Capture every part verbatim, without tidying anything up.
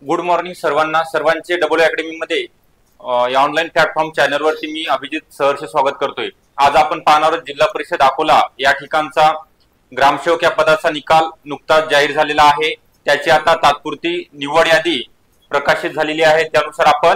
Good morning सर्वांना. सर्वांचे W academy मध्ये या ऑनलाईन प्लॅटफॉर्म चॅनलवरती मी अभिजित सहर्ष स्वागत करतोय. आज आपण पाहणार आहोत जिल्हा परिषद अकोला या ठिकाणचा ग्रामसेवक या पदाचा निकाल नुकताच जाहीर झालेला आहे. त्याची आता तात्पुरती निवड यादी प्रकाशित झालेली आहे. त्यानुसार आपण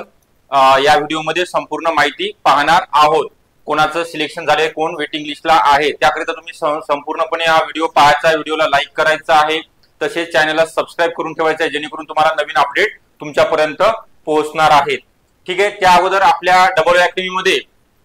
या व्हिडिओमध्ये संपूर्ण माहिती पाहणार आहोत. कोणाचं सिलेक्शन झाले, कोण वेटिंग लिस्टला आहे, त्याकरिता तुम्ही संपूर्णपणे हा व्हिडिओ पाहायचा आहे. व्हिडिओला लाईक करायचा आहे, तसेच चॅनलला सबस्क्राईब करून ठेवायचं आहे, जेणेकरून तुम्हाला नवीन अपडेट तुमच्यापर्यंत पोहोचणार आहेत. ठीक आहे. त्या अगोदर आपल्या डब्ल्यू अकॅडमी मध्ये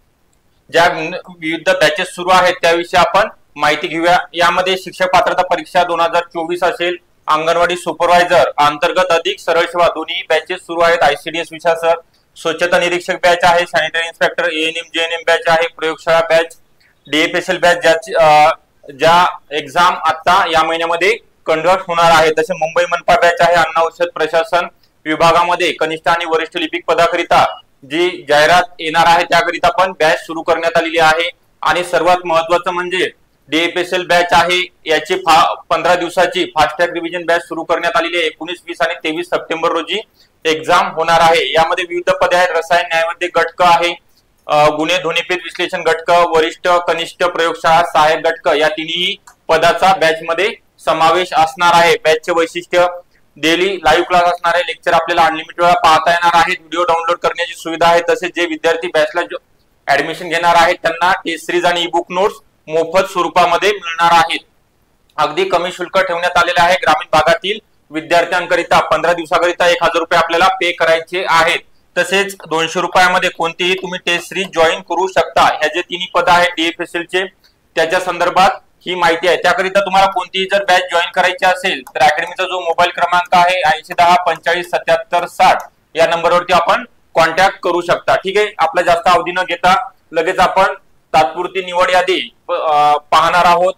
ज्या विविध बॅचेस सुरू आहेत त्याविषयी आपण माहिती घेऊया. यामध्ये शिक्षक पात्रता परीक्षा दोन हजार चोवीस असेल, अंगणवाडी सुपरवायझर अंतर्गत अधिक सरळ सेवा दोन्ही बॅचेस सुरू आहेत. आयसीडीएस विषयासह स्वच्छता निरीक्षक बॅच आहे, sanitary inspector ANM JNM batch आहे, प्रयोगशाळा बॅच, डीएफएसएल बॅच ज्या ज्या एक्झाम आता या महिन्यामध्ये कंडक्ट होणार आहे. तसे मुंबई मनपा बॅच आहे. अन्न औषध प्रशासन विभागामध्ये कनिष्ठ आणि वरिष्ठ लिपिक पदाकरिता जी जाहिरात येणार आहे त्याकरिता पण बॅच सुरू करण्यात आलेली आहे. आणि सर्वात महत्वाचं म्हणजे डीएफएसएल बॅच आहे, याची पंधरा दिवसाची फास्ट ट्रॅक रिव्हिजन बॅच सुरू करण्यात आलेली आहे. एकोणीस वीस आणि तेवीस सप्टेंबर रोजी एक्झाम होणार आहे. यामध्ये विविध पदे आहेत. रसायन न्यायवैद्य घटक आहे, गुन्हे ध्वनिपेद विश्लेषण घटक, वरिष्ठ कनिष्ठ प्रयोगशाळा सहाय्यक घटक या तिन्ही पदाचा बॅच मध्ये समावेश असणार आहे. बॅचचे वैशिष्ट्य डेली लाईव्ह क्लास असणार आहे. लेक्चर आपल्याला अनलिमिटेड वेळा पाहता येणार आहेत. व्हिडिओ डाउनलोड करण्याची सुविधा आहे. तसेच जे विद्यार्थी बॅचला ऍडमिशन घेणार आहेत त्यांना टेस्ट सिरीज आणि ई बुक नोट्स मोफत स्वरूपामध्ये मिळणार आहेत. अगदी कमी शुल्क ठेवण्यात आलेले आहे. ग्रामीण भागातील विद्यार्थ्यांकरिता पंधरा दिवसाकरिता एक हजार रुपये आपल्याला पे करायचे आहेत. तसेच दोनशे रुपयामध्ये कोणतीही तुम्ही टेस्ट सिरीज जॉईन करू शकता. ह्या जे तिन्ही पद आहेत डीएफएसएल चे त्याच्या संदर्भात ही माहिती आहे. त्याकरिता तुम्हाला कोणतीही जर बॅच जॉईन करायची असेल तर अकॅडमीचा जो मोबाईल क्रमांक आहे ऐंशी दहा पंचेचाळीस सत्याहत्तर साठ या नंबरवरती आपण कॉन्टॅक्ट करू शकता. ठीक आहे. आपला जास्त अवधी न घेता लगेच आपण तात्पुरती निवड यादी पाहणार आहोत.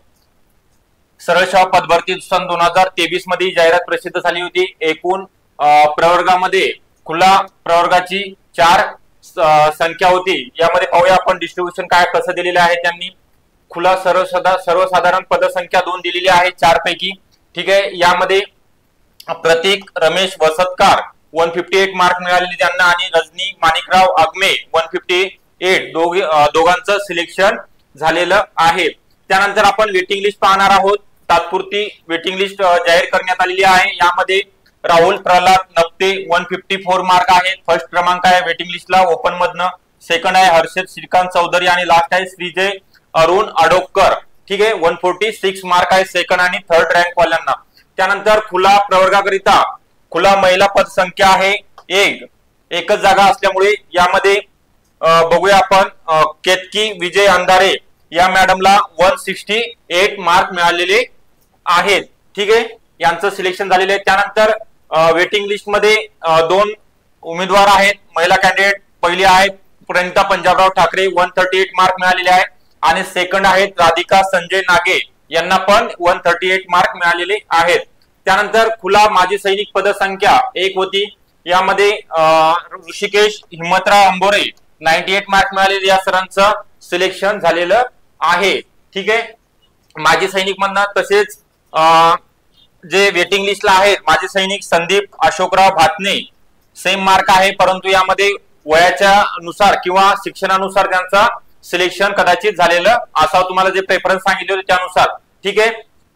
सरळ सेवा पदभरती सन दोन हजार तेवीस मध्ये जाहिरात प्रसिद्ध झाली होती. एकूण प्रवर्गामध्ये खुला प्रवर्गाची चार संख्या होती. यामध्ये पाहूया आपण डिस्ट्रीब्युशन काय कसं दिलेलं आहे. त्यांनी खुला सर्वसाधारण सर्वसाधारण पदसंख्या दोन दिलेली आहे चार पैकी. ठीक आहे. यामध्ये Pratik Ramesh Vasatkar one fifty eight mark मिळालेले त्यांना आणि Rajani Manikrao Agme one fifty eight दोघे दोघांचं सिलेक्शन झालेलं आहे. त्यानंतर आपण वेटिंग लिस्ट पाहणार आहोत. तात्पुरती वेटिंग लिस्ट जाहीर करण्यात आलेली आहे. यामध्ये Rahul Pralhad Napte one fifty four mark आहे, फर्स्ट क्रमांक आहे वेटिंग लिस्टला ओपन मधनं. सेकंड आहे हर्षद श्रीकांत चौधरी आणि लास्ट आहे श्रीजय अरुण अडोकर. ठीक आहे. वन फोर्टी सिक्स मार्क आहे सेकंड आणि थर्ड रँक वाल्यांना. त्यानंतर खुला प्रवर्गाकरिता खुला महिला पद संख्या आहे एक, एकच जागा असल्यामुळे यामध्ये बघूया आपण केतकी विजय अंधारे या मॅडमला वन सिक्स्टी एट मार्क मिळालेले आहेत. ठीक आहे. यांचं सिलेक्शन झालेले आहे. त्यानंतर वेटिंग लिस्ट मध्ये दोन उमेदवार आहेत. महिला कॅन्डिडेट पहिली आहेत Pranita Panjabrao Thakare one thirty eight mark मिळालेले आहेत आणि सेकंड आहेत राधिका संजय नागे यांना पण वन थर्टी एट मार्क मिळालेले आहेत. त्यानंतर खुला माजी सैनिक पदसंख्या एक होती. यामध्ये Hrishikesh Himmatrao Ambore ninety eight mark मिळालेले या सरांचं सिलेक्शन झालेलं आहे. ठीक आहे. माजी सैनिक मधनं तसेच जे वेटिंग लिस्टला आहेत माजी सैनिक संदीप अशोकराव भातने सेम मार्क आहे, परंतु यामध्ये वयाच्या नुसार किंवा शिक्षणानुसार त्यांचा सिलेक्शन कदाचित झालेलं असावं. तुम्हाला जे प्रेफरन्स सांगितले होते त्यानुसार. ठीक आहे.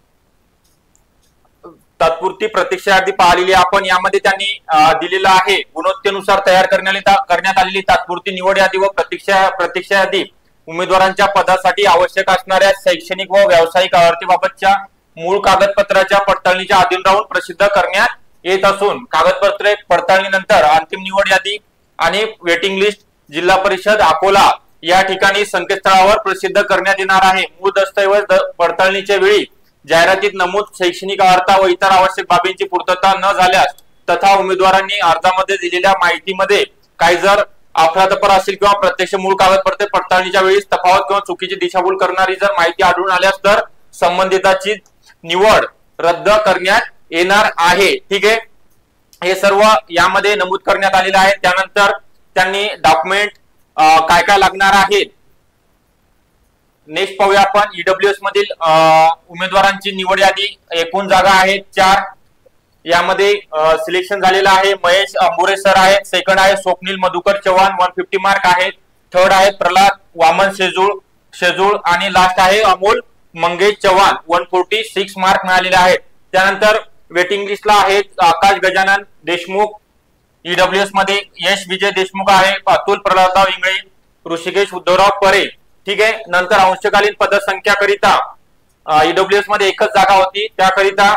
तात्पुरती प्रतीक्षा यादी पाहिलेली आपण. यामध्ये त्यांनी दिलेलं आहे गुणवत्तेनुसार तयार करण्यात करण्यात आलेली तात्पुरती निवड यादी व प्रतीक्षा प्रतीक्षा यादी उमेदवारांच्या पदासाठी आवश्यक असणाऱ्या शैक्षणिक व व्यावसायिक अर्थीबाबतच्या मूळ कागदपत्राच्या पडताळणीच्या अधीन राहून प्रसिद्ध करण्यात येत असून कागदपत्रे पडताळणीनंतर अंतिम निवड यादी आणि वेटिंग लिस्ट जिल्हा परिषद अकोला या ठिकाणी संकेतस्थळावर प्रसिद्ध करण्यात येणार आहे. मूळ दस्तऐवज पडताळणीच्या वेळी जाहिरातीत नमूद शैक्षणिक अर्हता व इतर आवश्यक बाबींची पूर्तता न झाल्यास तथा उमेदवारांनी अर्जामध्ये दिलेल्या माहितीमध्ये काही जर अफरातफर असेल किंवा प्रत्यक्ष मूळ कागदपत्रे पडताळणीच्या वेळी तफावत किंवा चुकीची दिशाभूल करणारी जर माहिती आढळून आल्यास तर संबंधिताची निवड रद्द करण्यात येणार आहे. ठीक आहे. हे सर्व यामध्ये नमूद करण्यात आलेलं आहे. त्यानंतर त्यांनी डॉक्युमेंट काय काय लागणार आहेत नेक्स्ट पाहूया आपण. ईडब्ल्यूएस मधील उमेदवारांची निवड यादी. एकूण जागा आहेत चार. यामध्ये सिलेक्शन झालेलं आहे महेश अंबुरे सर आहेत, सेकंड आहे Swapnil Madhukar Chavan one fifty mark आहेत, थर्ड आहे प्रल्हाद वामन शेजूळ शेजूळ आणि लास्ट आहे Amol Mangesh Chavan one forty six mark मिळालेले आहेत. त्यानंतर वेटिंग लिस्टला आहेत आकाश गजानन देशमुख ईडब्ल्यूएस मध्ये, यश विजय देशमुख आहे, अतुल प्रल्हादराव इंगळे, ऋषिकेश उद्धवराव परे. ठीक आहे. नंतर अंशकालीन पदसंख्या करिता ईडब्ल्यूएस मध्ये एकच जागा होती, त्याकरिता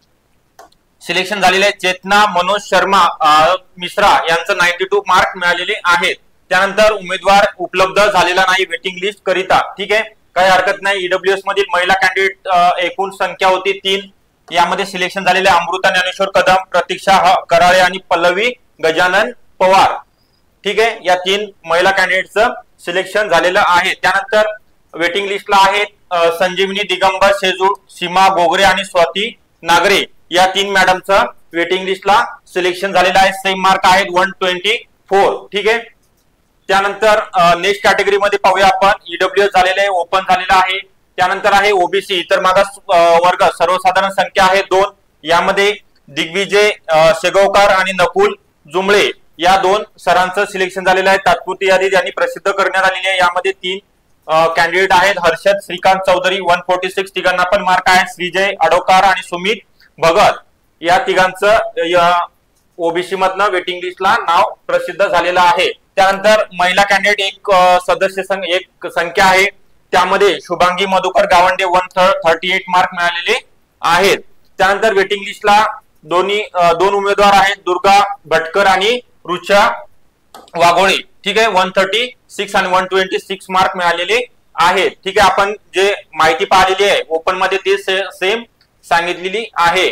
सिलेक्शन झालेले चेतना मनोज शर्मा मिश्रा यांचं नाईन्टी टू मार्क मिळालेले आहेत. त्यानंतर उमेदवार उपलब्ध झालेला नाही वेटिंग लिस्ट करिता. ठीक आहे, काही हरकत नाही. ईडब्ल्यूएस मधील महिला कॅन्डिडेट एकूण संख्या होती तीन, यामध्ये सिलेक्शन झालेले अमृता ज्ञानेश्वर कदम, प्रतीक्षा कराळे आणि पल्लवी गजानन पवार. ठीक आहे, या तीन महिला कॅन्डिडेटचं सिलेक्शन झालेलं आहे. त्यानंतर वेटिंग लिस्टला आहेत संजीवनी दिगंबर शेजूळ, सीमा गोगरे आणि स्वाती नागरे या तीन मॅडमचं वेटिंग लिस्टला सिलेक्शन झालेलं आहे. सेम मार्क आहेत वन ट्वेंटी फोर. ठीक आहे. त्यानंतर नेक्स्ट कॅटेगरी मध्ये पाहूया आपण. ईडब्ल्यूएस झालेलं आहे, ओपन झालेलं आहे. त्यानंतर आहे ओबीसी इतर मागास वर्ग, सर्वसाधारण संख्या आहे दोन, यामध्ये दिग्विजय शेगवकार आणि नकुल जुमळे या दोन सरांचं सिलेक्शन झालेलं आहे. तात्पुरती यादी ज्यांनी प्रसिद्ध करण्यात आलेली आहे, यामध्ये तीन कॅन्डिडेट आहेत Harshad Shrikant Chaudhari one forty six, तिघांना पण मार्क आहेत. श्रीजय अडोकार आणि सुमित भगत या तिघांचं ओबीसी मधनं वेटिंग लिस्टला नाव प्रसिद्ध झालेलं आहे. त्यानंतर महिला कॅन्डिडेट एक सदस्य संघ एक संख्या आहे, त्यामध्ये Shubhangi Madhukar Gawande one thirty eight mark मिळालेले आहेत. त्यानंतर वेटिंग लिस्टला दोन्ही दोन उमेदवार आहेत, दुर्गा भटकर आणि रुचा वाघोळे. ठीक आहे, वन थर्टी सिक्स आणि वन ट्वेंटी सिक्स मार्क मिळालेले आहेत. ठीक आहे, आपण जे माहिती पाहिलेली आहे ओपन मध्ये ते सेम सांगितलेली आहे.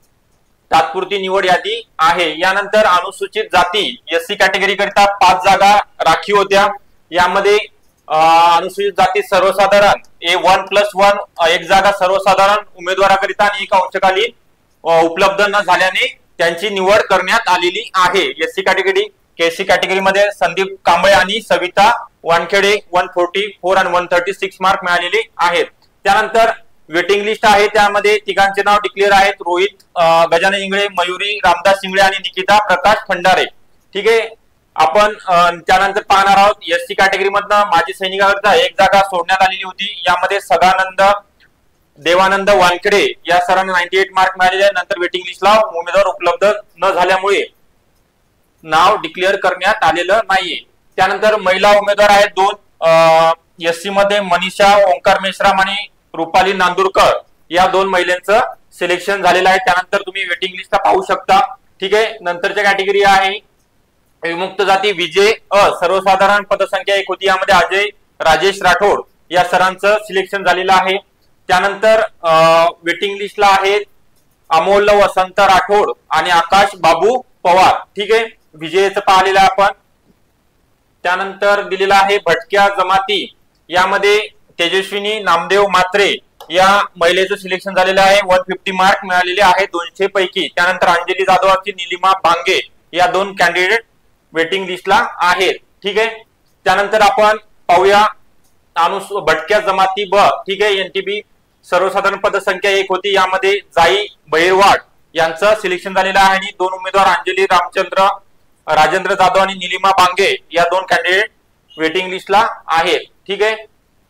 तात्पुरती निवड यादी आहे. यानंतर अनुसूचित जाती एससी कॅटेगरी करिता पाच जागा राखीव होत्या, यामध्ये अनुसूचित जाती सर्वसाधारण ए वन प्लस वन एक जागा सर्वसाधारण उमेदवाराकरिता आणि एक अंशकालीन उपलब्ध न झाल्याने त्यांची निवड करण्यात आलेली आहे. एससी कॅटेगरी केसी कॅटेगरी मध्ये संदीप कांबळे आणि Savita Wankhede one forty four आणि वन थर्टी सिक्स मार्क मिळालेले आहेत. त्यानंतर वेटिंग लिस्ट आहे, त्यामध्ये तिघांचे नाव डिक्लेअर आहेत, रोहित गजानन इंगळे, मयुरी रामदास इंगळे आणि निकिता प्रकाश खंडारे. ठीक आहे, आपण त्यानंतर पाहणार आहोत एससी कॅटेगरी मधनं माजी सैनिकाकरिता एक जागा सोडण्यात आलेली होती, यामध्ये सदानंद देवानंद वानखेडे या सरांना नाईन्टी एट मार्क मिळालेले आहे. नंतर वेटिंग लिस्टला उमेदवार उपलब्ध न झाल्यामुळे नाव डिक्लेअर करण्यात आलेलं नाहीये. त्यानंतर महिला उमेदवार आहेत दोन एससी मध्ये, मनीषा ओंकार मेश्राम आणि रुपाली नांदुरकर या दोन महिलांचं सिलेक्शन झालेलं आहे. त्यानंतर तुम्ही वेटिंग लिस्टला पाहू शकता. ठीक आहे, नंतरच्या कॅटेगरी आहे विमुक्त जाती विजय अ सर्वसाधारण पदसंख्या एक होती, यामध्ये अजय राजेश राठोड या सरांचं सिलेक्शन झालेलं आहे. त्यानंतर वेटिंग लिस्टला आहेत अमोल वसंत राठोड आणि आकाश बाबू पवार. ठीक आहे, विजयचं पाहिलेलं आपण. त्यानंतर दिलेला आहे भटक्या जमाती, यामध्ये तेजस्विनी नामदेव मात्रे या महिलेचं सिलेक्शन झालेलं आहे, वन फिफ्टी मार्क मिळालेले आहेत दोनशे पैकी. त्यानंतर अंजली जाधवाची निलिमा बांगे या दोन कॅन्डिडेट वेटिंग लिस्टला आहेत. ठीक आहे, त्यानंतर आपण पाहूया अनुस भटक्या जमाती ब. ठीक आहे, एनटीबी सर्वसाधारण पदसंख्या एक होती, यामध्ये जाई बहिरवाड यांचं सिलेक्शन झालेलं आहे आणि दोन उमेदवार अंजली रामचंद्र राजेंद्र जाधव आणि निलिमा बांगे या दोन कॅन्डिडेट वेटिंग लिस्टला आहेत. ठीक आहे,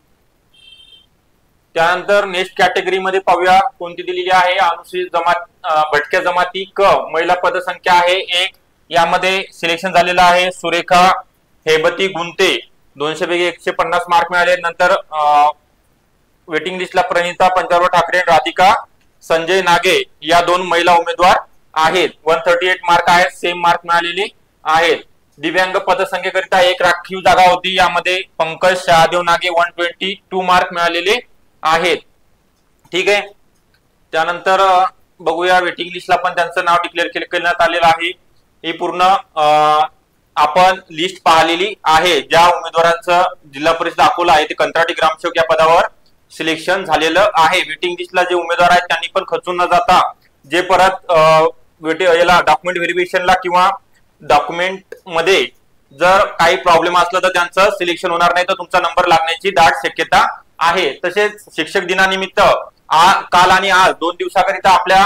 त्यानंतर नेक्स्ट कॅटेगरी मध्ये पाहूया कोणती दिलेली आहे. अनुसूचित जमात भटक्या जमाती क महिला पदसंख्या आहे एक, यामध्ये सिलेक्शन झालेलं आहे सुरेखा हेबती गुंते दोनशे पैकी एकशे पन्नास मार्क मिळाले. नंतर वेटिंग लिस्टला प्रणिता पंजाबराव ठाकरे, राधिका संजय नागे या दोन महिला उमेदवार आहेत, वन थर्टी एट मार्क आहेत, सेम मार्क मिळालेले आहेत. दिव्यांग पदसंख्येकरिता एक राखीव जागा होती, यामध्ये पंकज शहादेव नागे वन ट्वेंटी टू मार्क मिळालेले आहेत. ठीक आहे, त्यानंतर बघूया वेटिंग लिस्टला पण त्यांचं नाव डिक्लेअर करण्यात आलेलं आहे. ही पूर्ण आपण लिस्ट पाहिलेली आहे. ज्या उमेदवारांचं जिल्हा परिषद अकोला आहे ते कंत्राटी ग्रामसेवक या पदावर सिलेक्शन झालेलं आहे. वेटिंग लिस्टला जे उमेदवार आहेत त्यांनी पण खचून न जाता जे परत याला डॉक्युमेंट व्हेरिफिकेशनला किंवा डॉक्युमेंट मध्ये जर काही प्रॉब्लेम असला तर त्यांचं सिलेक्शन होणार नाही, तर तुमचा नंबर लागण्याची दाट शक्यता आहे. तसेच शिक्षक दिनानिमित्त काल आणि आज दोन दिवसाकरिता आपल्या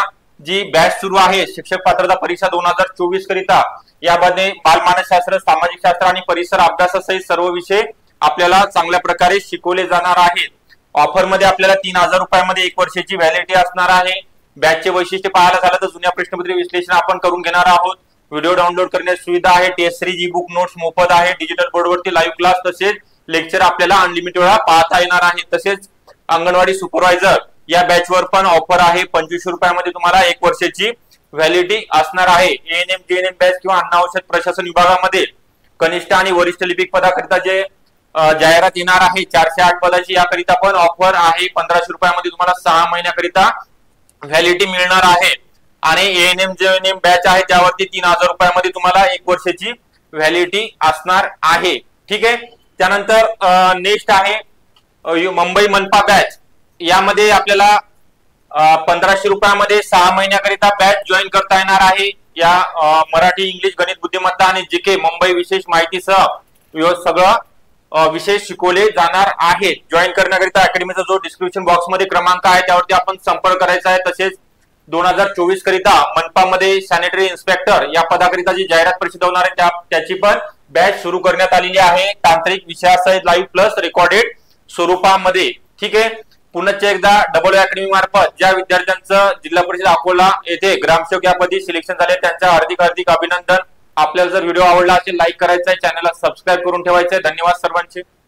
जी बॅच सुरू आहे शिक्षक पात्रता परीक्षा दोन हजार चोवीस करिता, यामध्ये बालमानसशास्त्र, सामाजिक शास्त्र आणि परिसर अभ्यासासहित सर्व विषय आपल्याला चांगल्या प्रकारे शिकवले जाणार आहेत। ऑफर मध्ये आपल्याला तीन हजार रुपयामध्ये एक वर्षाची व्हॅलिडिटी असणार आहे। बॅचचे वैशिष्ट्य पाहायला झालं तर जुन्या प्रश्नपत्रे विश्लेषण आपण करून घेणार आहोत। व्हिडिओ डाउनलोड करण्याची सुविधा आहे। Test series e book notes मोफत आहे। डिजिटल बोर्डवरती लाईव्ह क्लास तसेच लेक्चर आपल्याला अनलिमिटेड वेळा पाहता येणार आहे। तसेच अंगणवाडी सुपरवायझर या बॅच वर पण ऑफर आहे। पंचवीसशे रुपयामध्ये तुम्हाला एक वर्षाची व्हॅलिडिटी असणार आहे। एएनएम जेएनएम बॅच किंवा अन्न औषध प्रशासन विभागामध्ये कनिष्ठ आणि वरिष्ठ लिपिक पदाकरिता जे जाहिरात येणार आहे चारशे आठ पदाची, याकरिता पण ऑफर आहे। पंधराशे रुपयामध्ये तुम्हाला सहा महिन्याकरिता व्हॅलिडिटी मिळणार आहे। आणि एएनएम जेएनएम बॅच आहे त्यावरती तीन हजार रुपयामध्ये तुम्हाला एक वर्षाची व्हॅलिडिटी असणार आहे। ठीक आहे। त्यानंतर नेक्स्ट आहे मुंबई मनपा बॅच, यामध्ये आपल्याला पंधराशे रुपयामध्ये सहा महिन्याकरिता बॅच जॉईन करता येणार आहे। या मराठी, इंग्लिश, गणित, बुद्धिमत्ता आणि जीके मुंबई विशेष माहितीसह सगळं विषय शिकवले जाणार आहेत। जॉईन करण्याकरिता अकॅडमीचा जो डिस्क्रिप्शन बॉक्स मध्ये क्रमांक आहे त्यावरती आपण संपर्क करायचा आहे। तसेच दोन हजार चोवीस करिता मनपामध्ये सॅनिटरी इन्स्पेक्टर या पदाकरिता जी जाहिरात प्रसिद्ध होणार आहे त्या त्याची पण बॅच सुरू करण्यात आलेली आहे, तांत्रिक विषयासहित लाईव्ह प्लस रेकॉर्डेड स्वरूपामध्ये। ठीक आहे। पुन्हा एकदा डबल अकॅडमी मार्फत ज्या विद्यार्थ्यांचं जिल्हा परिषद अकोला येथे ग्रामसेवक या पदी सिलेक्शन झाले त्यांचं हार्दिक हार्दिक अभिनंदन। आपल्याला जर व्हिडिओ आवडला असेल लाईक करायचा आहे, चॅनलला सबस्क्राईब करून ठेवायचं आहे। धन्यवाद सर्वांचे।